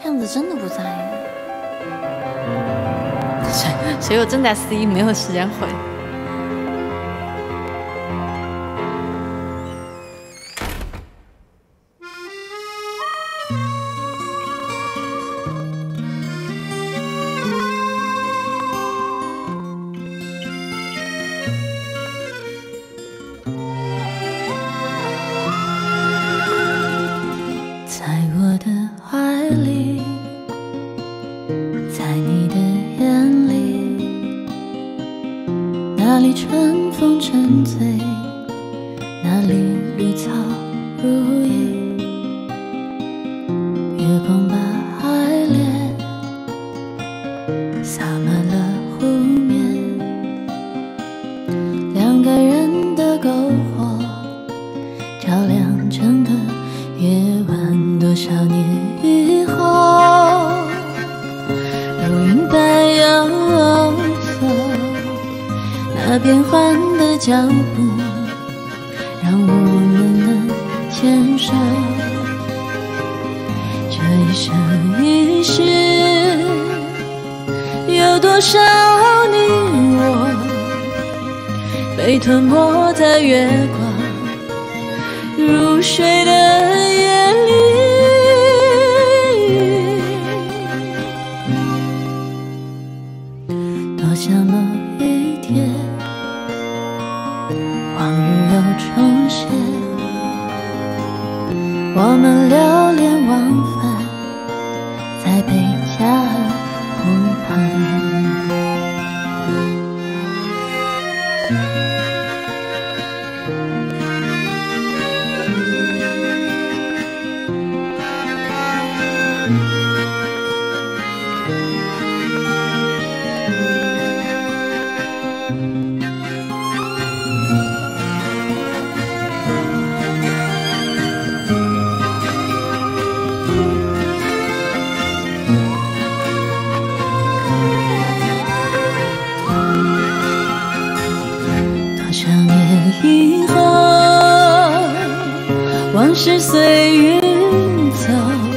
样子真的不在意。所以我正在C，没有时间回。 在我的怀里，在你的眼里，那里春风沉醉，那里绿草如茵，月光把爱恋洒满了湖面，两个人的篝火照亮整个夜晚。多少年以后，如云般游走，那变幻的脚步，让我们能牵手。这一生一世，有多少你我被吞没在月光入睡的夜里。多想某一天，往日又重现，我们流连忘返在贝加尔湖畔。多少年以后，往事随云走，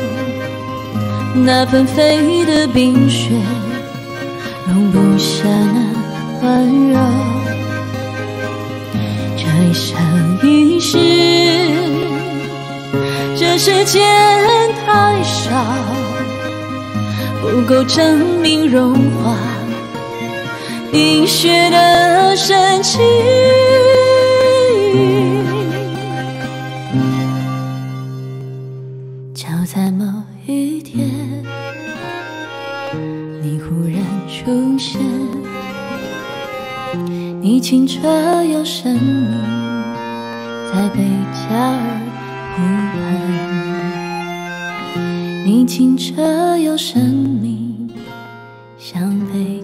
那纷飞的冰雪容不下那温柔。这一生一世，这世间太少，不够证明融化冰雪的深情。就在某一天，你忽然出现，你清澈又神秘，在贝加尔湖畔。你清澈又神秘，像贝